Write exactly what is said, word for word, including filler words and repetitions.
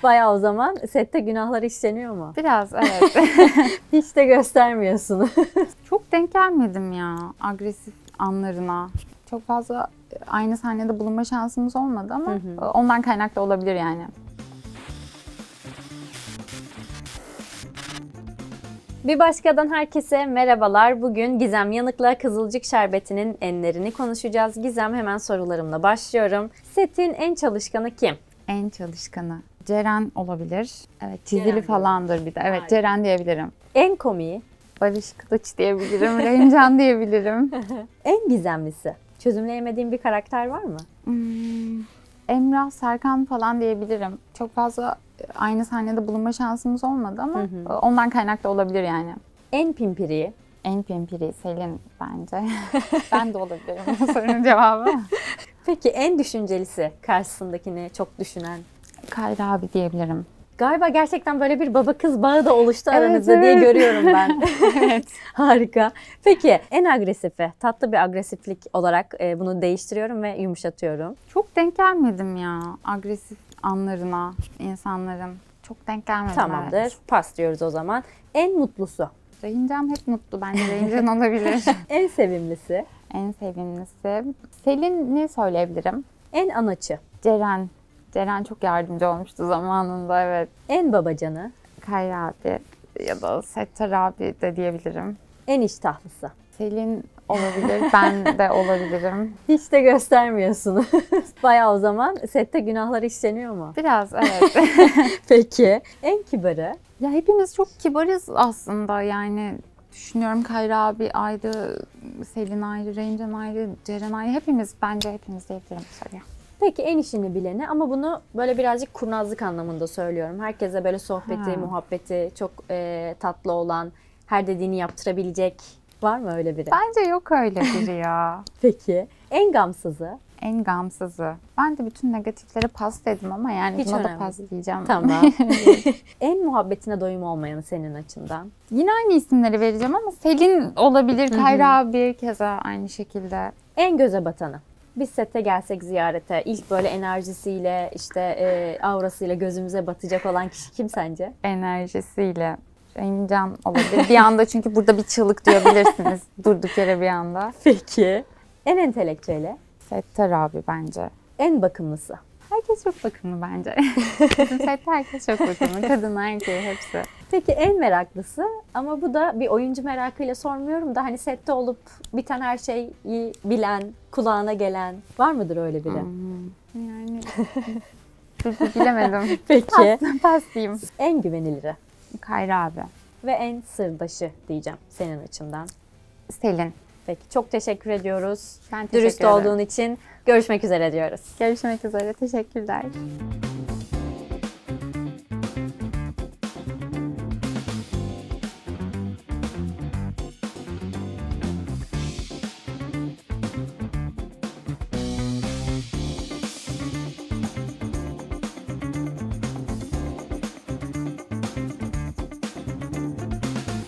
Bayağı o zaman sette günahlar işleniyor mu? Biraz evet. Hiç de göstermiyorsun. Çok denk gelmedim ya agresif anlarına. Çok fazla aynı sahnede bulunma şansımız olmadı ama hı hı. ondan kaynaklı olabilir yani. Bir başkadan herkese merhabalar. Bugün Gizem Yanık'la Kızılcık Şerbeti'nin enlerini konuşacağız. Gizem, hemen sorularımla başlıyorum. Setin en çalışkanı kim? En çalışkanı Ceren olabilir. Evet, çizili Ceren falandır bir de. Evet, Hayır. Ceren diyebilirim. En komiği? Barış Kılıç diyebilirim. Reyncan diyebilirim. En gizemlisi? Çözümleyemediğin bir karakter var mı? Hmm, Emrah, Serkan falan diyebilirim. Çok fazla aynı sahnede bulunma şansımız olmadı ama hı hı. ondan kaynaklı olabilir yani. En pimpiri? En pimpiri Selin bence. Ben de olabilirim bu sorunun cevabı. Peki en düşüncelisi, karşısındakini çok düşünen? Kayra abi diyebilirim. Galiba gerçekten böyle bir baba kız bağı da oluştu evet, aranızda evet. diye görüyorum ben. Evet. Harika. Peki en agresifi, tatlı bir agresiflik olarak e, bunu değiştiriyorum ve yumuşatıyorum. Çok denk gelmedim ya agresif anlarına insanların. Çok denk gelmedim. Tamamdır. Evet. Pas diyoruz o zaman. En mutlusu? Reyncan hep mutlu. Bence Reyncan olabilir. En sevimlisi? En sevimlisi Selin'i söyleyebilirim. En anaçı? Ceren. Ceren çok yardımcı olmuştu zamanında, evet. En babacanı? Kayra abi ya da Settar abi de diyebilirim. En iştahlısı? Selin olabilir, ben de olabilirim. Hiç de göstermiyorsun. Bayağı o zaman sette günahlar işleniyor mu? Biraz, evet. Peki en kibarı? Ya hepimiz çok kibarız aslında yani. Düşünüyorum, Kayra abi ayrı, Selin ayrı, Reyncan ayrı, Ceren ayrı. Hepimiz, bence hepimiz diyebilirim soruya. Peki en işini bileni, ama bunu böyle birazcık kurnazlık anlamında söylüyorum. Herkese böyle sohbeti, ha. muhabbeti çok e, tatlı olan, her dediğini yaptırabilecek var mı öyle biri? Bence yok öyle biri ya. Peki en gamsızı? En gamsızı. Ben de bütün negatiflere pas dedim ama yani hiç buna da pas diyeceğim. Tamam. En muhabbetine doyum olmayanı senin açından? Yine aynı isimleri vereceğim ama Selin olabilir, Kayra abi keza aynı şekilde. En göze batanı? Biz sete gelsek ziyarete, ilk böyle enerjisiyle, işte e, aurasıyla gözümüze batacak olan kişi kim sence? Enerjisiyle Reyncan olabilir. Bir anda, çünkü burada bir çığlık duyabilirsiniz durduk yere bir anda. Peki. En entelektüeli? Settar abi bence. En bakımlısı? Herkes çok bakımlı bence. Bizim sette herkes çok bakımlı. Kadın, erkeği, hepsi. Peki en meraklısı? Ama bu da bir oyuncu merakıyla sormuyorum da hani sette olup biten her şeyi bilen, kulağına gelen var mıdır öyle biri? Hmm. Yani bilemedim. Peki. Pas, pas diyeyim. En güveniliri? Kayra abi. Ve en sırdaşı diyeceğim senin açından. Selin. Peki, çok teşekkür ediyoruz. Ben teşekkür Dürüst ederim. olduğun için görüşmek üzere diyoruz. Görüşmek üzere. Teşekkürler.